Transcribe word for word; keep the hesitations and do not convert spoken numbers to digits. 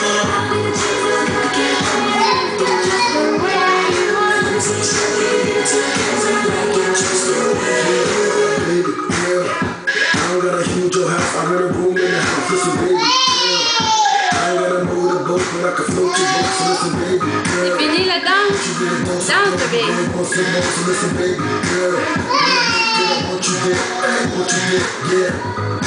I'm in a room in the house, listen baby, yeah. I ain't gotta know the boat, but I can float your boat, so listen baby, yeah. C'est fini le danse? Danse bébé. Listen baby, yeah. What you did, what you did, yeah.